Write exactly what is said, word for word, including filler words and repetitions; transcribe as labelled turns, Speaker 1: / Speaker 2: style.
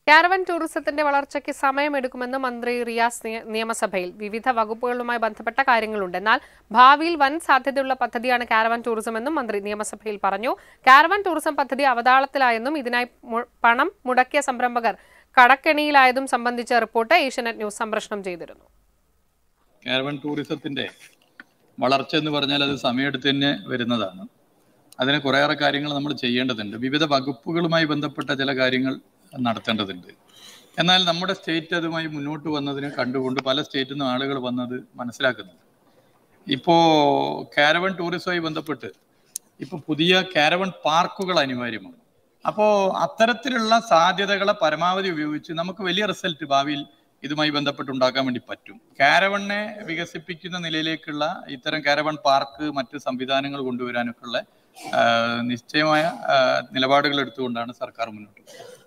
Speaker 1: Caravan ടൂറിസത്തിന്റെ വളർച്ചയ്ക്ക് സമയമെടുക്കുമെന്ന് മന്ത്രി റിയാസ് നിയമസഭയിൽ. വിവിധ വകുപ്പുകളുമായി ബന്ധപ്പെട്ട കാര്യങ്ങളുണ്ട്. എന്നാൽ ഭാവിയിൽ വൻ സാധ്യതയുള്ള പദ്ധതിയാണ് കാരവൻ ടൂറിസം എന്നും മന്ത്രി നിയമസഭയിൽ പറഞ്ഞു. കാരവൻ ടൂറിസം പദ്ധതി അവതാളത്തിലായെന്നും ഇതിനായി പണം മുടക്കിയ സംരംഭകർ കടക്കെണിയിലായതും സംബന്ധിച്ച റിപ്പോർട്ട് ഏഷ്യാനെറ്റ് ന്യൂസ് സംപ്രേഷണം ചെയ്തിരുന്നു.
Speaker 2: കാരവൻ ടൂറിസത്തിന്റെ വളർച്ച എന്ന് പറഞ്ഞാൽ അത് സമയമെടുത്ത് തന്നെ വരുന്നതാണ്. അതിന് കുറേയേറെ കാര്യങ്ങൾ നമ്മൾ ചെയ്യേണ്ടതുണ്ട്. വിവിധ വകുപ്പുകളുമായി ബന്ധപ്പെട്ട ചില കാര്യങ്ങൾ നടത്തേണ്ടതുണ്ട്. എന്നാൽ നമ്മുടെ സ്റ്റേറ്റ് അതുമായി മുന്നോട്ട് വന്നതിനെ കണ്ടുകൊണ്ട് പല സ്റ്റേറ്റിൽ നിന്നും ആളുകൾ വന്നത് മനസ്സിലാക്കുന്നുണ്ട്. ഇപ്പോൾ കാരവൻ ടൂറിസവുമായി ബന്ധപ്പെട്ട് ഇപ്പോൾ പുതിയ കാരവൻ പാർക്കുകൾ അനിവാര്യമാണ്. അപ്പോൾ അത്തരത്തിലുള്ള സാധ്യതകളെ പരമാവധി ഉപയോഗിച്ച് നമുക്ക് വലിയ റിസൾട്ട് ഭാവിയിൽ ഇതുമായി ബന്ധപ്പെട്ടുണ്ടാക്കാൻ വേണ്ടി പറ്റും. കാരവണ്ണെ വികസിപ്പിക്കുന്ന നിലയിലേക്കുള്ള ഇത്തരം കാരവൺ പാർക്ക് മറ്റ് സംവിധാനങ്ങൾ കൊണ്ടുവരാനൊക്കെയുള്ള നിശ്ചയമായ നിലപാടുകൾ എടുത്തുകൊണ്ടാണ് സർക്കാർ മുന്നോട്ട് പോകുന്നത്.